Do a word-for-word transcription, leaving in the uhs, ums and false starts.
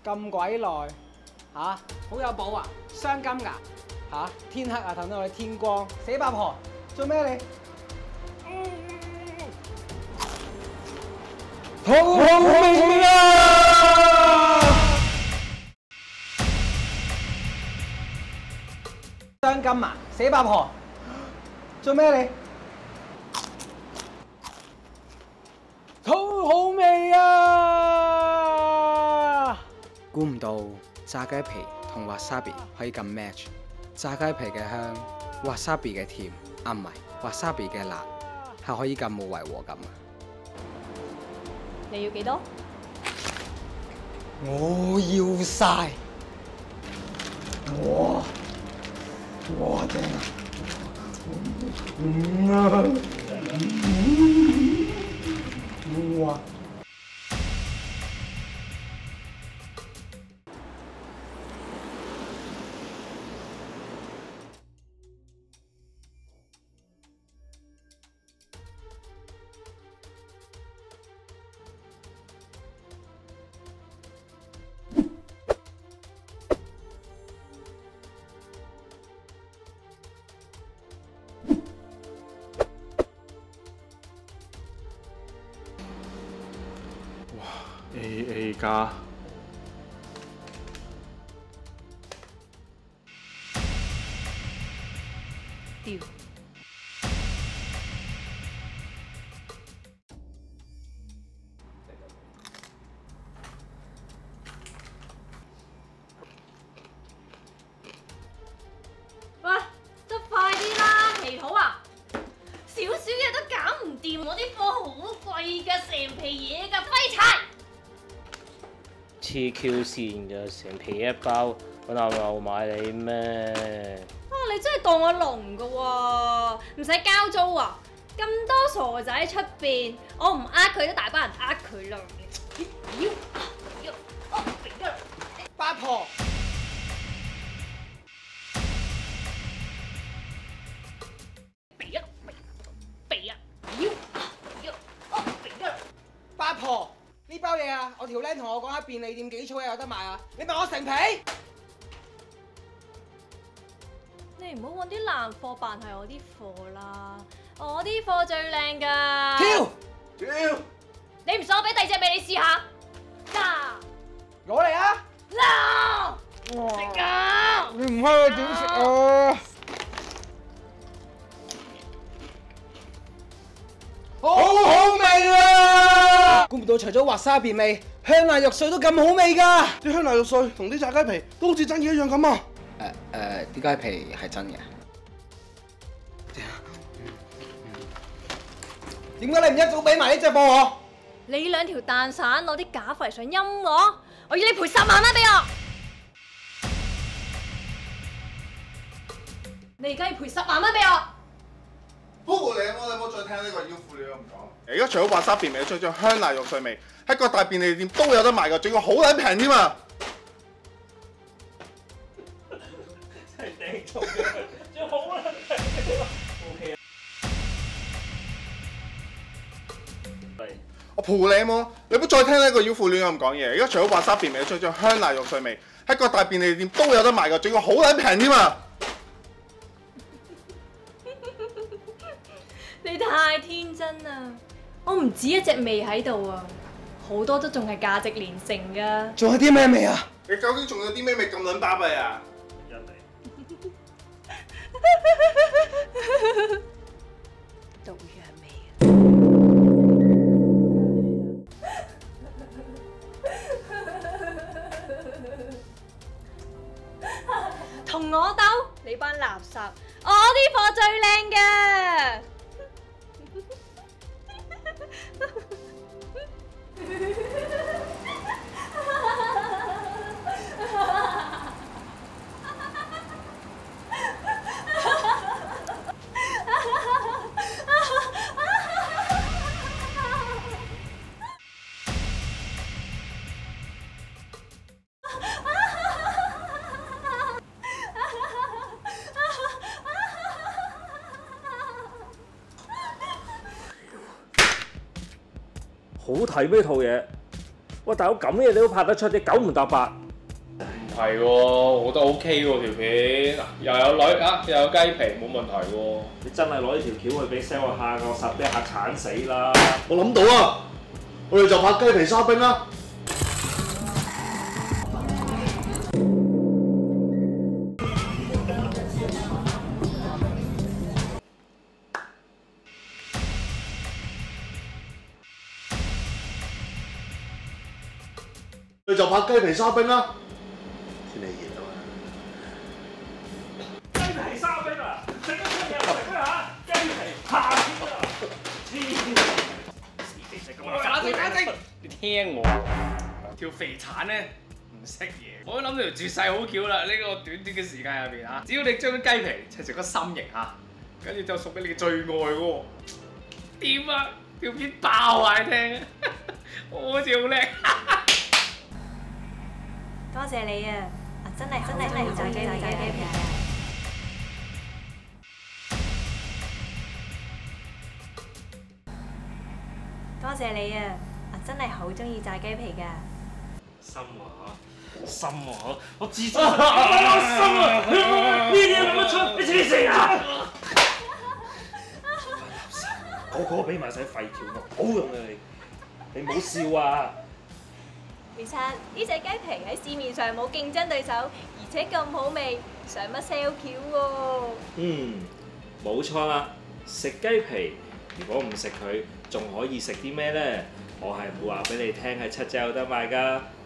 咁鬼耐嚇，好有寶啊！傷金㗎嚇，天黑啊，等到你天光，死八婆做咩你？好好命啊！傷金啊，死八婆做咩你？好好味啊！估唔到炸雞皮同 wasabi 可以咁 match， 炸雞皮嘅香 ，wasabi 嘅甜，啊唔係 wasabi 嘅辣，係可以咁冇違和感啊！ 你要幾多？ 我要晒！哇哇正啊！嗯啊！哇！ A A 加， 屌！喂，都快啲啦，祈禱啊！少少嘢都搞唔掂，我啲貨好貴㗎，成皮嘢㗎，廢柴！ 黐 Q 線嘅，成皮一包，揾牛牛買你咩？ 啊！你真係當我聾㗎喎，唔使交租啊！咁多傻仔出邊，我唔呃佢都大班人呃佢啦。妖妖哦，俾咗八婆， 俾啊俾啊妖妖哦，俾咗八婆，呢包嘢啊！我條僆同我講喺便利店幾粗嘢有得賣啊！你問我成皮？ 你唔好揾啲爛貨扮係我啲貨啦，我啲貨最靚㗎。 跳屌！ 你唔信我俾第二隻俾你試下。嗱， 攞嚟啊！ 嗱，食啊！ 你唔開我點食啊？好好味啊！估唔到除咗滑沙便味，香辣肉碎都咁好味㗎！ 啲香辣肉碎同啲炸雞皮都好似真嘢一樣咁啊！ 誒誒，啲雞皮係真嘅。點解你唔一早俾埋呢隻貨我？ 你兩條蛋散攞啲假貨嚟想陰我，我要你賠十萬蚊俾我。你而家要賠十萬蚊俾我。 不過你有冇你有冇再聽呢個妖婦你都唔講？而家除咗華沙便味，仲有香辣肉碎味，喺各大便利店都有得賣㗎，仲要好撚平添啊！ 真係掟中嘅，仲好撚平。O K 啊。係。 我陪你冇，你唔好再聽呢個妖婦亂咁講嘢。而家除咗華沙便味，仲有香辣肉碎味，喺各大便利店都有得賣㗎，仲要好撚平添啊！ 你太天真啦！我唔止一隻味喺度啊，好多都仲係價值連城㗎。 仲有啲咩味啊？ 你究竟仲有啲咩味咁撚巴閉啊？ 人嚟。 毒藥味啊！同我鬥，你班垃圾！我啲貨最靚嘅。 好睇咩套嘢？喂，大佬咁嘅嘢你都拍得出，你九唔搭八。 係喎，我覺得 OK 喎條片，又有女啊，又有雞皮，冇問題喎。你真係攞呢條橋去俾 sell 個客，我實俾客鏟死啦！ 我諗到啊，我哋就拍雞皮沙冰啦。我哋就拍雞皮沙冰啦。天氣熱啊嘛。 雞皮沙冰啊！食得出嘢食咩嚇？雞皮夏天啊！黐線！冷靜冷靜！你聽我，條肥鏟咧唔識嘢，我都諗到條絕世好橋啦！呢、這個短短嘅時間入邊嚇，只要你將啲雞皮切成個心形嚇，跟住就送俾你嘅最愛喎。點啊？條片爆壞聽啊！我好似好叻。 多謝你啊！啊真係真係真係炸雞皮炸雞皮啊！多謝你啊！啊真係好中意炸雞皮㗎。 心啊心啊我自信心啊！呢啲咁乜出？你黐線啊！個個俾埋晒廢條肉，好用啊你！你唔好笑啊！ 其實呢隻雞皮喺市面上冇競爭對手，而且咁好味，上乜 sell 橋喎？ 嗯，冇錯啦！食雞皮，如果唔食佢，仲可以食啲咩呢？我係唔會話俾你聽，喺七仔有得賣㗎。